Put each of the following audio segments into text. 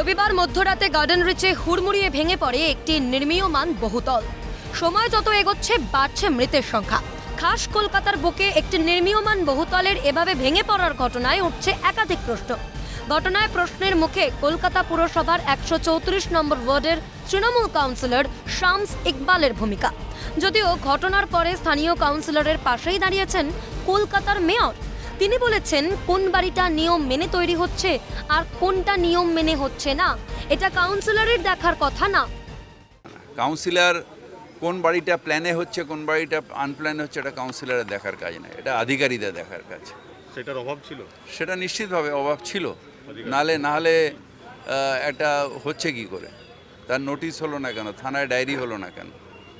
রবিবার মধ্যরাতে গার্ডেন রিচে হুড়মুড়িয়ে ভেঙে পড়ে একটি নির্মীয়মান বহুতল। সময় যত এগোচ্ছে বাড়ছে মৃতের সংখ্যা। খাস কলকাতার বুকে একটি নির্মীয়মান বহুতলের এভাবে ভেঙে পড়ার ঘটনায় উঠছে একাধিক প্রশ্ন। ঘটনায় প্রশ্নের মুখে কলকাতা পুরসভার 134 নম্বর ওয়ার্ডের তৃণমূল কাউন্সিলর শামস ইকবালের ভূমিকা। যদিও ঘটনার পরে স্থানীয় কাউন্সিলরের পাশেই দাঁড়িয়েছেন কলকাতার মেয়র। তিনি বলেছেন কোন বাড়িটা নিয়ম মেনে তৈরি হচ্ছে আর কোনটা নিয়ম মেনে হচ্ছে না, এটা কাউন্সিলরের দেখার কথা না। কাউন্সিলর কোন বাড়িটা প্ল্যানে হচ্ছে কোন বাড়িটা আনপ্ল্যানে হচ্ছে এটা কাউন্সিলরের দেখার কাজ না, এটা আধিকারিকদের দেখার কাজ। সেটার অভাব ছিল, সেটা নিশ্চিতভাবে অভাব ছিল, নাহলে একটা হচ্ছে কি করে, তার নোটিশ হলো না কেন, থানায় ডায়েরি হলো না কেন?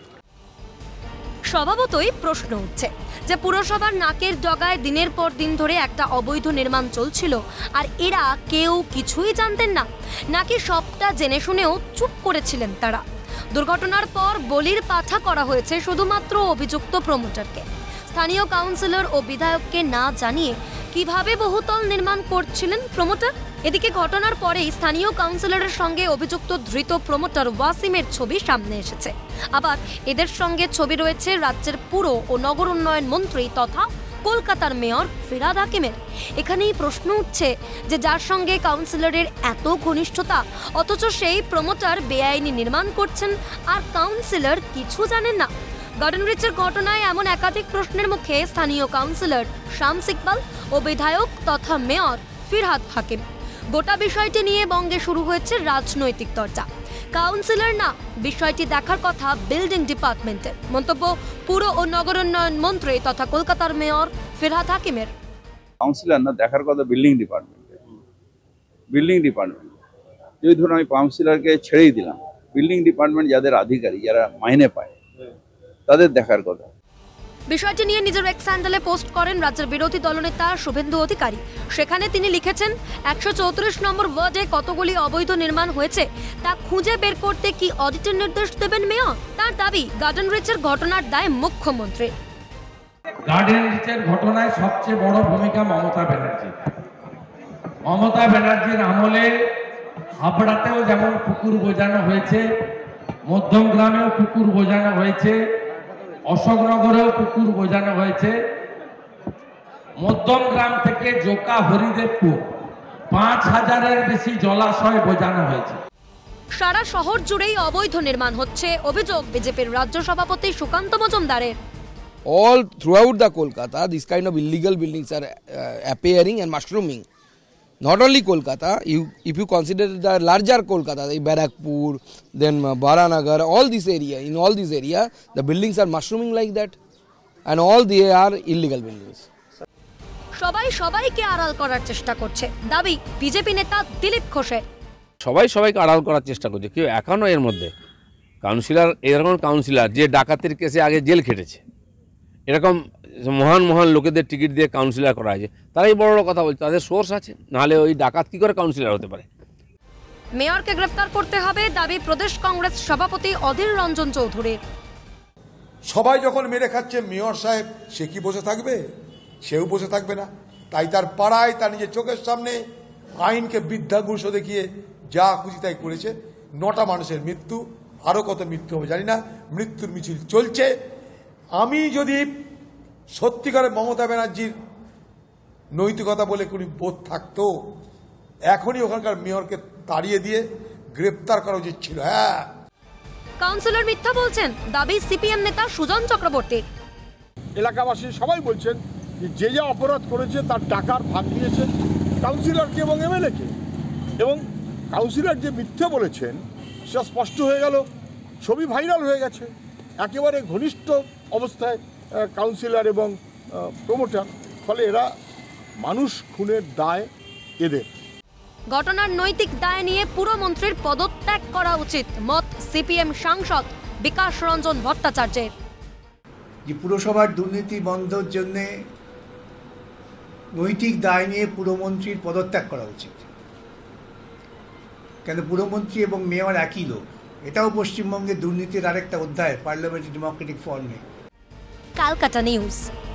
স্বভাবতই প্রশ্ন উঠছে যে পুরসভার নাকের ডগায় দিনের পর দিন ধরে একটা অবৈধ নির্মাণ চলছিল আর এরা কেউ কিছুই জানতেন না, নাকি সবটা জেনে শুনেও চুপ করেছিলেন তারা। দুর্ঘটনার পর বলির পাঠা করা হয়েছে শুধুমাত্র অভিযুক্ত প্রমোটারকে। স্থানীয় কাউন্সিলর ও বিধায়ককে না জানিয়ে কিভাবে বহুতল নির্মাণ করছিলেন প্রমোটার? এদিকে ঘটনার পরেই স্থানীয় কাউন্সিলরের সঙ্গে অভিযুক্ত ধৃত প্রমোটার ওয়াসিমের ছবি সামনে এসেছে। আবার এদের সঙ্গে ছবি রয়েছে রাজ্যের পুর ও নগর উন্নয়ন মন্ত্রী তথা কলকাতার মেয়র ফিরহাদ হাকিমের। এখানেই প্রশ্ন উঠছে যে যার সঙ্গে কাউন্সিলরের এত ঘনিষ্ঠতা, অথচ সেই প্রমোটার বেআইনি নির্মাণ করছেন আর কাউন্সিলর কিছু জানেন না। গার্ডেন রিচের ঘটনায় এমন একাধিক প্রশ্নের মুখে স্থানীয় কাউন্সিলর শামস ইকবাল ও বিধায়ক তথা মেয়র ফিরহাদ হাকিম। গোটা বিষয়টি নিয়ে বঙ্গে শুরু হয়েছে রাজনৈতিক চর্চা। কাউন্সিলর না, বিষয়টি দেখার কথা বিল্ডিং ডিপার্টমেন্টের। মন্তব্য পুর ও নগর উন্নয়ন মন্ত্রী তথা কলকাতার মেয়র ফিরহাদ হাকিমের। কাউন্সিলর না, দেখার কথা বিল্ডিং ডিপার্টমেন্টের। বিল্ডিং ডিপার্টমেন্ট যদি ধরুন আমি কাউন্সিলরকে ছেড়েই দিলাম, বিল্ডিং ডিপার্টমেন্ট যাদের আধিকারিক, যারা মাইনে পায়, তাদের দেখার কথা। বিষয়টি নিয়ে নিজের এক্স হ্যান্ডেলে পোস্ট করেন রাজ্যের বিরোধী দলনেতা শুভেন্দু অধিকারী। সেখানে তিনি লিখেছেন 134 নম্বর ওয়ার্ডে কতগুলি অবৈধ নির্মাণ হয়েছে তা খুঁজে বের করতে কি অডিটের নির্দেশ দেবেন মেয়র? তার দাবি গার্ডেন রিচের ঘটনার দায় মুখ্যমন্ত্রী। গার্ডেন রিচের ঘটনায় সবচেয়ে বড় ভূমিকা মমতা ব্যানার্জি। মমতা ব্যানার্জির আমলে হাবড়াতেও যেমন পুকুর বোঝানো হয়েছে, মধ্যমগ্রামেও পুকুর বোঝানো হয়েছে, অশোকনগরেও পুকুর বোঝানো হয়েছে। মধ্যমগ্রাম থেকে জোকা হরিদেবপুর 5000-এর বেশি জলাশয় বোঝানো হয়েছে। সারা শহর জুড়েই অবৈধ নির্মাণ হচ্ছে, অভিযোগ বিজেপির রাজ্য সভাপতি সুকান্ত মজুমদারের। All throughout the Kolkata, this kind of illegal buildings are appearing and mushrooming. Not only Kolkata, if you consider the larger Kolkata, the Barakpur, then Baranagar, all this area, in all this area, the buildings are mushrooming like that, and all they are illegal buildings. সবাই সবাইকে আড়াল করার চেষ্টা করছে, দাবি BJP নেতা দিলীপ ঘোষের। সবাইকে আড়াল করার চেষ্টা করছে, কেউ এখনো এর মধ্যে কাউন্সিলর, এরকম কাউন্সিলর যে ডাকাতির কেসে আগে জেল খেটেছে, এরকম মহান মহান লোকেদের টিকিট দিয়ে কাউন্সিলর করা হয়েছে, তারাই বড় বড় কথা বলছে, তাদের সোর্স আছে, নাহলে ওই ডাকাত কি করে কাউন্সিলর হতে পারে? মেয়রকে গ্রেফতার করতে হবে, দাবি প্রদেশ কংগ্রেস সভাপতি অধীর রঞ্জন চৌধুরীর। সবাই যখন মেরে খাচ্ছে, মেয়র সাহেব সে কি বসে থাকবে? সেও বসে থাকবে না। তাই তার পাড়ায় তার নিজের চোখের সামনে আইনকে বৃদ্ধাগুষ্ঠ দেখিয়ে যা খুশি তাই করেছে। 9টা মানুষের মৃত্যু, আরো কত মৃত্যু হবে জানি না, মৃত্যুর মিছিল চলছে। আমি যদি সত্যিকারে মমতা ব্যানার্জির নৈতিকতা বলে কোনো বোধ থাকতো, এখনই ওখানকার মেয়রকে তাড়িয়ে দিয়ে গ্রেপ্তার করা উচিত ছিল। হ্যাঁ, কাউন্সিলর মিথ্যা বলছেন, দাবি সিপিএম নেতা সুজন চক্রবর্তী। এলাকাবাসী সবাই বলছেন যে যা অপরাধ করেছে তার টাকার ভাগ দিয়েছে কাউন্সিলরকে এবং এমএলএকে, এবং কাউন্সিলর যে মিথ্যে বলেছেন সেটা স্পষ্ট হয়ে গেল, ছবি ভাইরাল হয়ে গেছে। একেবারে ঘনিষ্ঠ অবস্থায় কাউন্সিলর এবং প্রমোটার, ফলে এরা মানুষ খুনের দায় এদের। ঘটনার নৈতিক দায় নিয়ে পুরমন্ত্রীর পদত্যাগ করা উচিত, মত সিপিএম সাংসদ বিকাশ রঞ্জন ভট্টাচার্যের। যে পুরসভার দুর্নীতি বন্ধের জন্য নৈতিক দায় নিয়ে পুরমন্ত্রীর পদত্যাগ করা উচিত। কেন পুরমন্ত্রী এবং মেয়র একই লোক, এটাও পশ্চিমবঙ্গের দুর্নীতির আরেকটা অধ্যায় পার্লামেন্টারি ডেমোক্রেটিক ফর্মে। কালকাটা নিউজ।